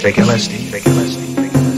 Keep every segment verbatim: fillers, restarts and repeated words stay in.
Bxnfxm Bxnfxm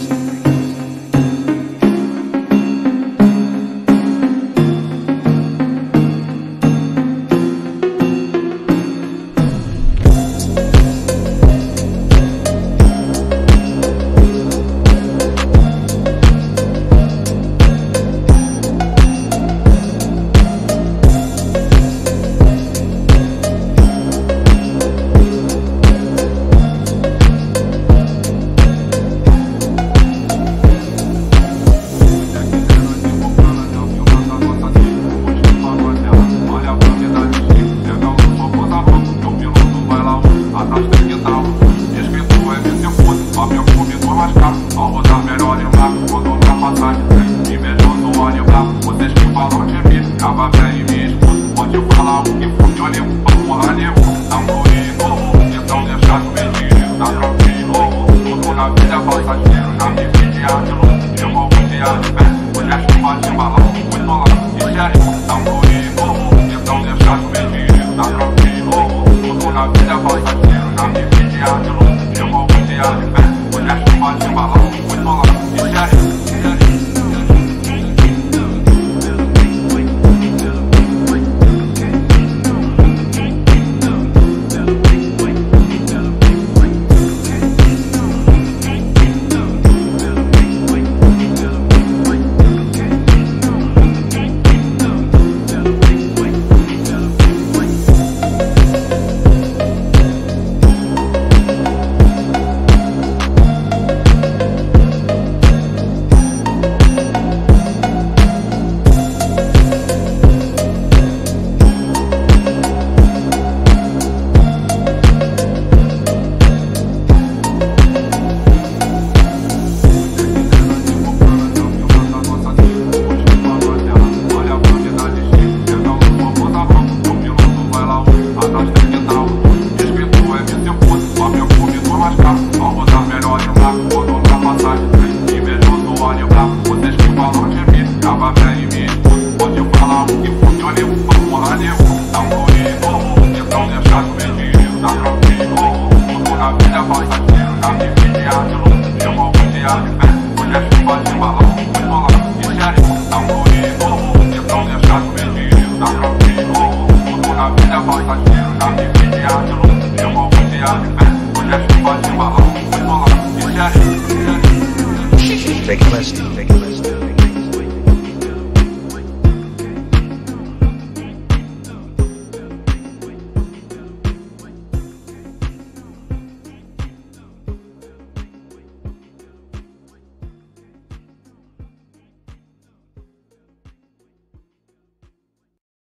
Ao rodar melhor lembrar, quando ultrapassagem tem invejoso olho pra vocês que falam de mim, acaba bem e me escuta. Pode falar o que for, eu nego, vamos lá, nego. Tá fluindo, então deixa que o menino tá tranquilo. Tudo na vida é passageiro, já me vi de ar de luz. Chegou algum dia de pé, hoje a chuva de balão, muito lá, e já tá fluindo, então deixa que o menino tá tranquilo. Tudo na vida é passageiro, já me vi de ar de luz. Chegou algum dia de pé, hoje a chuva de balão, muito lá, e já ao rodar melhor lembrar, quando ultrapassagem tem invejoso olho pra vocês que falam de mim, acaba bem e me escuta. Pode falar o que for, eu nego, vamos lá, nego. Tá fluindo, então deixa que o menino tá tranquilo.